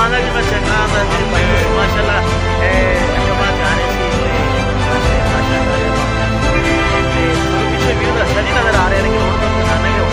माना कि मैं चंगा मेरे भाई माशाल्लाह जमा जा रहे थे पीछे व्यू अच्छा नहीं नजर आ रहा है, लेकिन और तो दिखाना है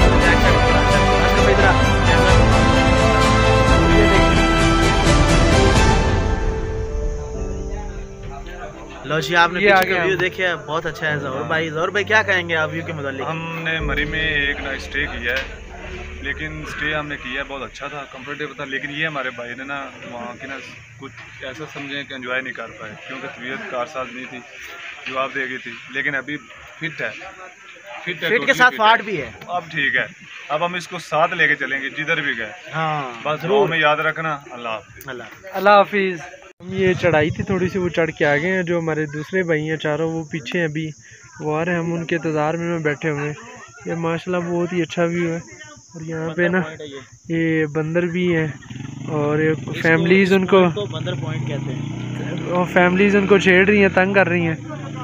लो जी। आपने पीछे का व्यू देखिए, बहुत अच्छा है। ज़ोर भाई क्या कहेंगे आप व्यू के मुतालिक? हमने मरी में एक नाइट स्टे किया है, लेकिन स्टे हमने किया बहुत अच्छा था, कंफर्टेबल था। लेकिन ये हमारे भाई ने ना वहाँ की ना कुछ ऐसा समझें कि एंजॉय नहीं कर पाए, क्योंकि तबीयत कारसाज नहीं थी, जवाब दे गई थी। लेकिन अभी फिट है, फिट के साथ फाट भी है। अब ठीक है, अब हम इसको साथ लेके चलेंगे जिधर भी गए। हाँ बस दुआ में याद रखना। अल्लाह हाफिज़। ये चढ़ाई थी थोड़ी सी, वो चढ़ के आ गए हैं। जो हमारे दूसरे भाई हैं चारों, वो पीछे हैं, अभी वो आ रहे हैं, हम उनके इंतज़ार में बैठे हुए हैं। ये माशाल्लाह बहुत ही अच्छा व्यू है। और यहाँ पे ना ये बंदर भी हैं, और फैमिलीज़ उनको बंदर पॉइंट कहते हैं, और फैमिलीज़ उनको छेड़ रही हैं, तंग कर रही हैं।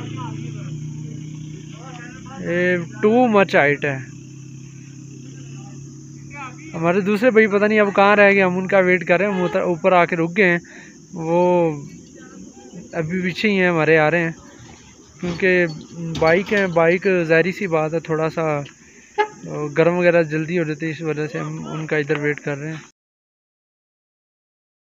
ये टू मच हाइट है। हमारे दूसरे भाई पता नहीं अब कहाँ रह गए, हम उनका वेट कर रहे हैं। हम ऊपर आके रुक गए हैं, वो अभी पीछे ही हैं हमारे, आ रहे हैं। क्योंकि बाइक है, बाइक ज़ाहिर सी बात है थोड़ा सा गर्म वगैरह जल्दी हो जाती है, इस वजह से हम उनका इधर वेट कर रहे हैं।